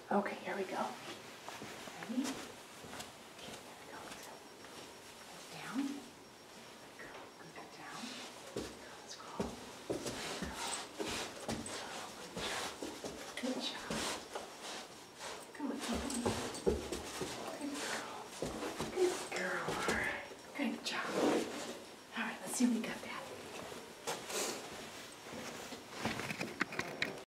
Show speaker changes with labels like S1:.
S1: Okay, here we go. Ready? Okay, there we go. Down. Go back down. Let's crawl. Good job.